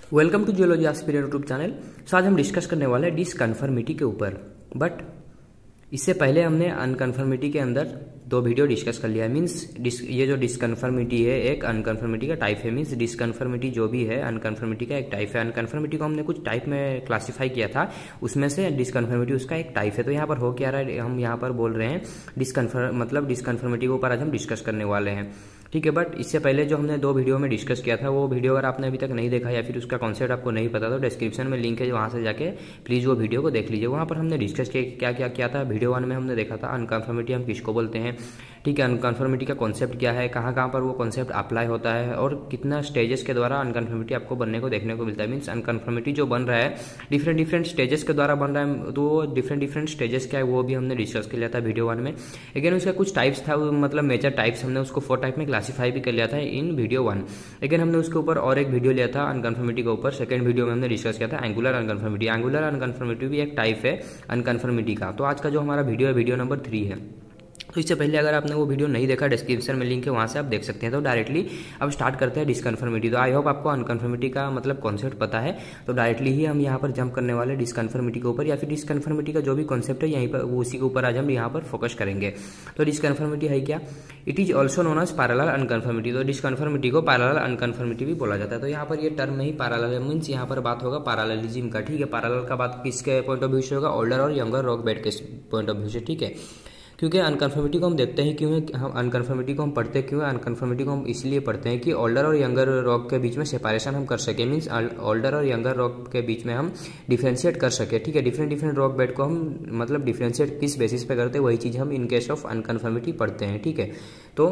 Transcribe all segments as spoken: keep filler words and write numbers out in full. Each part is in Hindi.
Welcome to geology aspirant YouTube channel. So आज हम डिस्कस करने वाले हैं डिसकन्फर्मिटी के ऊपर। बट इससे पहले हमने अनकन्फर्मिटी के अंदर दो वीडियो डिस्कस कर लिया है। मीन्स ये जो डिसकन्फर्मिटी है एक अनकन्फर्मिटी का टाइप है। मीन्स डिसकन्फर्मिटी जो भी है अनकन्फर्मिटी का एक टाइप है। अनकन्फर्मिटी को हमने कुछ टाइप में क्लासीफाई किया था, उसमें से डिसकन्फर्मिटी उसका एक टाइप है। तो यहाँ पर हो क्या रहा है, हम यहाँ पर बोल रहे हैं डिसकन्फर्म मतलब डिसकन्फर्मिटी के ऊपर आज हम डिस्कस करने वाले हैं, ठीक है। बट इससे पहले जो हमने दो वीडियो में डिस्कस किया था वो वीडियो अगर आपने अभी तक नहीं देखा या फिर उसका कॉन्सेप्ट आपको नहीं पता तो डिस्क्रिप्शन में लिंक है, वहाँ से जाके प्लीज़ वो वीडियो को देख लीजिए। वहाँ पर हमने डिस्कस किया क्या क्या किया था। वीडियो वन में हमने देखा था अनकन्फर्मिटी हम किसको बोलते हैं, ठीक है। अनकन्फर्मिटी का कॉन्सेप्ट क्या है, कहाँ कहाँ पर वो कॉन्सेप्ट अप्लाई होता है और कितना स्टेजेस के द्वारा अनकन्फर्मिटी आपको बनने को देखने को मिलता है। मीन्स अनकन्फर्मिटी जो बन रहा है डिफरेंट डिफरेंट स्टेजेस के द्वारा बन रहा है, तो वो डिफरेंट डिफरेंट स्टेजेस क्या है वो भी हमने डिस्कस कर लिया था वीडियो वन में। अगेन उसका कुछ टाइप्स था, मतलब मेजर टाइप्स हमने उसको फोर टाइप में क्लासीफाई भी कर लिया था इन वीडियो वन। लेकिन हमने उसके ऊपर और एक वीडियो लिया था अनकन्फर्मिटी के ऊपर। सेकंड वीडियो में हमने डिस्कस किया था एंगुलर अनकन्फर्मिटी। एंगुलर अनकन्फर्मिटी भी एक टाइप है अनकन्फर्मिटी का। तो आज का जो हमारा वीडियो है वीडियो नंबर थ्री है। तो इससे पहले अगर आपने वो वीडियो नहीं देखा डिस्क्रिप्शन में लिंक है, वहाँ से आप देख सकते हैं। तो डायरेक्टली अब स्टार्ट करते हैं डिसकन्फर्मिटी। तो आई होप आपको अनकन्फर्मिटी का मतलब कॉन्सेप्ट पता है। तो डायरेक्टली ही हम यहाँ पर जंप करने वाले डिसकन्फर्मिटी के ऊपर, या फिर डिसकन्फर्मिटी का जो भी कॉन्सेप्ट है यहीं पर वो उसी के ऊपर आज हम यहाँ पर फोकस करेंगे। तो डिसकन्फर्मिटी है क्या, it is also known as parallel unconformity. तो डिसकन्फर्मिटी को पैरेलल अनकन्फर्मिटी भी बोला जाता है। तो यहाँ पर ये टर्म में ही पैरेलल है, मीन्स यहाँ पर बात होगा पैरेललिज्म का, ठीक है। पैरेलल का बात किसके पॉइंट ऑफ व्यू से होगा, ओल्डर और यंगर रॉक बेड के पॉइंट ऑफ व्यू से, ठीक है। क्योंकि अनकन्फर्मिटी को हम देखते हैं क्यों है, हम अनकन्फर्मिटी को हम पढ़ते क्यों है, अनकन्फर्मिटी को हम इसलिए पढ़ते हैं कि ओल्डर और यंगर रॉक के बीच में सेपरेशन हम कर सके। मीन्स ओल्डर और यंगर रॉक के बीच में हम डिफ्रेंशिएट कर सके, ठीक है। डिफरेंट डिफरेंट रॉक बेड को हम मतलब डिफ्रेंशिएट किस बेसिस पे करते हैं वही चीज़ हम इन केस ऑफ अनकन्फर्मिटी पढ़ते हैं, ठीक है। तो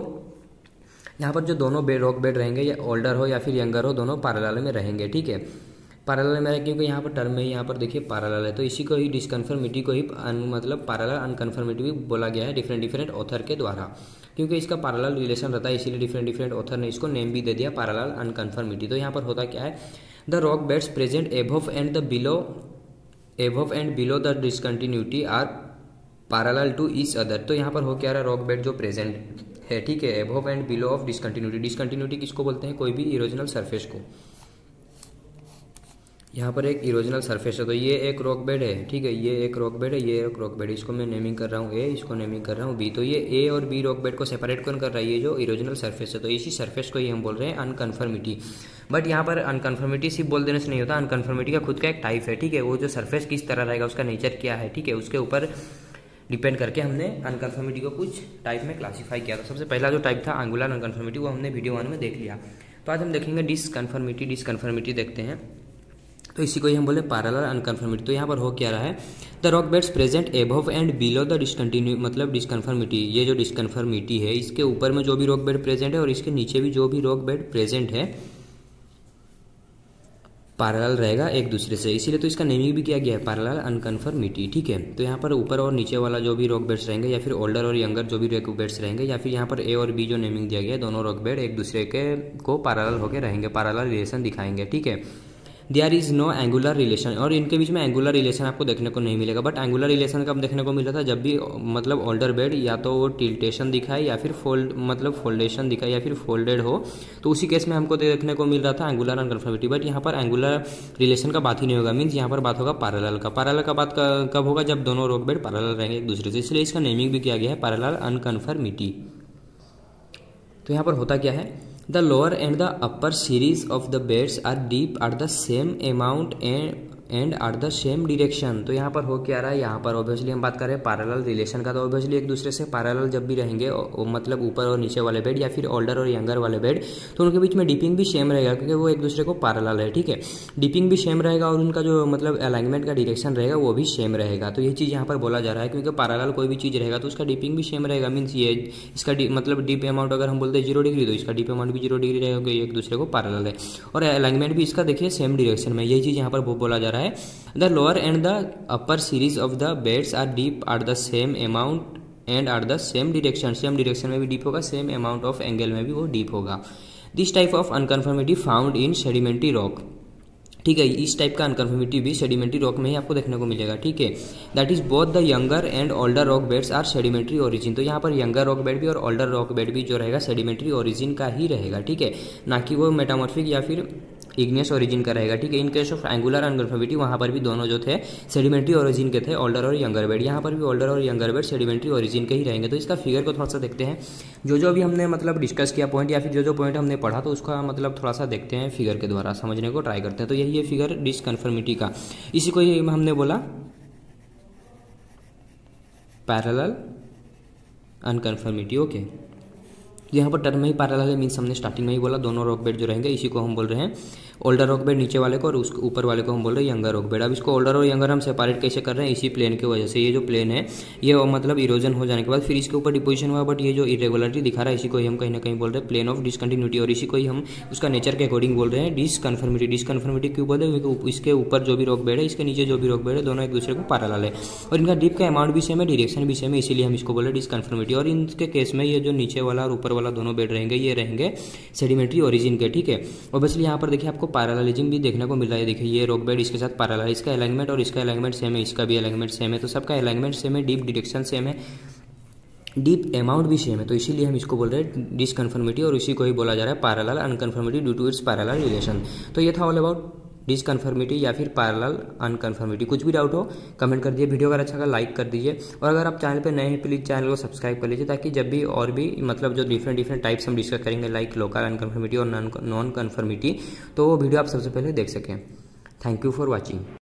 यहाँ पर जो दोनों बेड रॉक बेड रहेंगे, या ओल्डर हो या फिर यंगर हो, दोनों पैरेलल में रहेंगे, ठीक है। पैरेलल में, क्योंकि यहाँ पर टर्म में यहाँ पर देखिए पैरेलल है, तो इसी को ही डिसकन्फर्मिटी को ही मतलब पैरेलल अनकन्फर्मिटी भी बोला गया है डिफरेंट डिफरेंट ऑथर के द्वारा। क्योंकि इसका पैरेलल रिलेशन रहता है इसीलिए डिफरेंट डिफरेंट ऑथर ने इसको नेम भी दे दिया पैरेलल अनकन्फर्मिटी। तो यहाँ पर होता क्या है, the rock beds present above and the below above and below the discontinuity are parallel to each other. तो यहाँ पर हो क्या रहा है, रॉक बेड जो प्रेजेंट है, ठीक है, above and below of discontinuity. Discontinuity किसको बोलते हैं, कोई भी इरोजनल सरफेस को। यहाँ पर एक इरोजनल सरफेस है, तो ये एक रॉक बेड है, ठीक है, ये एक रॉक बेड है, ये एक रॉक बेड है। इसको मैं नेमिंग कर रहा हूँ ए, इसको नेमिंग कर रहा हूँ बी। तो ये ए और बी रॉक बेड को सेपरेट कौन कर रहा है, ये जो इरोजनल सरफेस है। तो इसी सरफेस को ही हम बोल रहे हैं अनकन्फर्मिटी। बट यहाँ पर अनकन्फर्मिटी सिर्फ बोल देने से नहीं होता, अनकन्फर्मिटी का खुद का एक टाइप है, ठीक है। वो जो सरफेस किस तरह रहेगा, उसका नेचर क्या है, ठीक है, उसके ऊपर डिपेंड करके हमने अनकन्फर्मिटी को कुछ टाइप में क्लासीफाई किया था। सबसे पहला जो टाइप था एंगुलर अनकन्फर्मिटी, वो हमने वीडियो वन में देख लिया। तो आज हम देखेंगे डिसकन्फर्मिटी। डिसकन्फर्मिटी देखते हैं, तो इसी को ही हम बोले पैरेलल अनकन्फर्मिटी। तो यहाँ पर हो क्या रहा है, the rock beds present above and below the discontinue मतलब डिसकन्फर्मिटी। ये जो डिसकन्फर्मिटी है इसके ऊपर में जो भी रॉक बेड प्रेजेंट है और इसके नीचे भी जो भी रॉक बेड प्रेजेंट है पैरेलल रहेगा एक दूसरे से, इसीलिए तो इसका नेमिंग भी किया गया है पैरेलल अनकन्फर्मिटी, ठीक है। तो यहाँ पर ऊपर और नीचे वाला जो भी रॉक बेड्स रहेंगे, या फिर ओल्डर और यंगर जो भी रॉक बेड्स रहेंगे, या फिर यहाँ पर ए और बी जो नेमिंग दिया गया है, दोनों रॉक बेड एक दूसरे के को पैरेलल होकर रहेंगे, पैरेलल रिलेशन दिखाएंगे, ठीक है। There is no angular relation, और इनके बीच में एंगुलर रिलेशन आपको देखने को नहीं मिलेगा। बट एंगुलर रिलेशन कब देखने को मिला था, जब भी मतलब ओल्डर बेड या तो वो टिल्टेशन दिखाए या फिर फोल्ड मतलब फोल्डेशन दिखाए या फिर फोल्डेड हो, तो उसी केस में हमको देखने को मिल रहा था एंगुलर अनकन्फर्मिटी। बट यहाँ पर एंगुलर रिलेशन का बात ही नहीं होगा, मीन्स यहाँ पर बात होगा पैरेलल का। पैरेलल का बात कब होगा, जब दोनों रॉक बेड पैरेलल रहेंगे एक दूसरे से, इसलिए इसका नेमिंग भी किया गया है पैरेलल अनकन्फर्मिटी। तो यहाँ पर होता क्या है, the lower and the upper series of the beds are deep at the same amount and and are the same direction. तो यहाँ पर हो क्या रहा है, यहाँ पर ऑब्वियसली हम बात कर रहे हैं पैरेलल रिलेशन का। तो ऑब्वियसली एक दूसरे से पैरेलल जब भी रहेंगे मतलब ऊपर और नीचे वाले बेड या फिर ओल्डर और यंगर वाले बेड, तो उनके बीच में डिपिंग भी सेम रहेगा क्योंकि वो एक दूसरे को पैरेलल है, ठीक है। डिपिंग भी सेम रहेगा और उनका जो मतलब अलाइनमेंट का डायरेक्शन रहेगा वो भी सेम रहेगा। तो ये चीज़ यहाँ पर बोला जा रहा है, क्योंकि पैरेलल कोई भी चीज़ रहेगा तो उसका डिपिंग भी सेम रहेगा। मीन्स ये इसका मतलब डीप अमाउंट अगर हम बोलते हैं जीरो डिग्री, तो इसका डीप अमाउंट भी जीरो डिग्री रहेगा, एक दूसरे को पैरेलल है। और अलाइनमेंट भी इसका देखिए सेम डायरेक्शन में, यही चीज़ यहाँ पर बोला जा रहा है। The lower and the upper series of the beds are deep at the same amount and at the same direction। Same direction में भी डीप होगा, सेम अमाउंट ऑफ एंगल में भी वो डीप होगा। This type of unconformity found in sedimentary rock, ठीक है। इस टाइप का अनकन्फर्मिटी भी सेडिमेंट्री रॉक में ही आपको देखने को मिलेगा, ठीक है। That is both the younger and older rock beds are sedimentary origin. तो यहाँ पर यंगर रॉक बेड भी और ओल्डर रॉक बेड भी जो रहेगा सेडिमेंट्री ओरिजिन का ही रहेगा, ठीक है, ना कि वो मेटामॉर्फिक या फिर इग्नियस ओरिजिन का रहेगा, ठीक है। In case of angular unconformity वहाँ पर भी दोनों जो थे सेडिमेंट्री ओरिजिन के थे, ओल्डर और यंगर बेड। यहाँ पर भी ओल्डर और यंगर बेड सेडिमेंट्री ओरिजिन के ही रहेंगे। तो इसका फिगर को थोड़ा सा देखते हैं, जो जो भी हमने मतलब डिस्कस किया पॉइंट या फिर जो जो पॉइंट हमने पढ़ा तो उसका मतलब थोड़ा सा देखते हैं, फिगर के द्वारा समझने को ट्राई करते हैं। तो यही है फिगर डिसकन्फर्मिटी का, इसी को ही हमने बोला पैरेलल अनकन्फर्मिटी। ओके, यहाँ पर टर्म में ही पैरेलल है, मीन्स हमने स्टार्टिंग में ही बोला दोनों रॉक बेड जो रहेंगे इसी को हम बोल रहे हैं ओल्डर रॉक बेड नीचे वाले को, और उसके ऊपर वाले को हम बोल रहे हैं यंगर रॉक बेड। अब इसको ओल्डर और यंगर हम सेपरेट कैसे कर रहे हैं, इसी प्लेन की वजह से। ये जो प्लेन है ये मतलब इरोजन हो जाने के बाद फिर इसके ऊपर डिपोजिशन हुआ, बट ये जो इरेगुलरिटी दिखा रहा है इसी को ही हम कहीं ना कहीं बोल रहे हैं प्लेन ऑफ डिसकंटिन्यूटी, और इसी को ही हम उसका नेचर के अकॉर्डिंग बोल रहे हैं डिसकन्फर्मिटी। डिसकन्फर्मिटी क्यों बोलते हैं, क्योंकि इसके ऊपर जो भी रॉक बेड है इसके नीचे जो भी रॉक बेड है दोनों एक दूसरे को पैरेलल है, और इनका डीप का अमाउंट भी सेम है, डायरेक्शन भी सेम है, इसीलिए हम इसको बोल रहे हैं डिसकन्फर्मिटी। और इनके केस में ये जो नीचे वाला और ऊपर वाला दोनों बेड रहेंगे ये रहेंगे सेडिमेंट्री ओरिजिन के, ठीक है। ऑब्वियसली यहाँ पर देखिए आपको पैरेललिज्म भी देखने को मिल रहा है। देखिए ये रॉक बेड इसके साथ पैरेलल है, इसका अलाइनमेंट और इसका अलाइनमेंट सेम है, इसका भी अलाइनमेंट सेम है, तो सबका अलाइनमेंट सेम है, डीप डायरेक्शन सेम है, डीप अमाउंट भी सेम है, तो इसीलिए हम इसको बोल रहे हैं डिसकन्फर्मिटी, और इसी को ही बोला जा रहा है parallel unconformity due to its parallel relation. तो ये था ऑल अबाउट डिसकन्फर्मिटी या फिर पैरेलल अनकन्फर्मिटी। कुछ भी डाउट हो कमेंट कर दीजिए, वीडियो अगर अच्छा लगा लाइक कर दीजिए, और अगर आप चैनल पे नए हैं प्लीज़ चैनल को सब्सक्राइब कर लीजिए, ताकि जब भी और भी मतलब जो डिफरेंट डिफरेंट टाइप्स हम डिस्कस करेंगे लाइक लोकल अनकन्फर्मिटी और नॉन कन्फर्मिटी, तो वो वीडियो आप सबसे पहले देख सकें। Thank you for watching.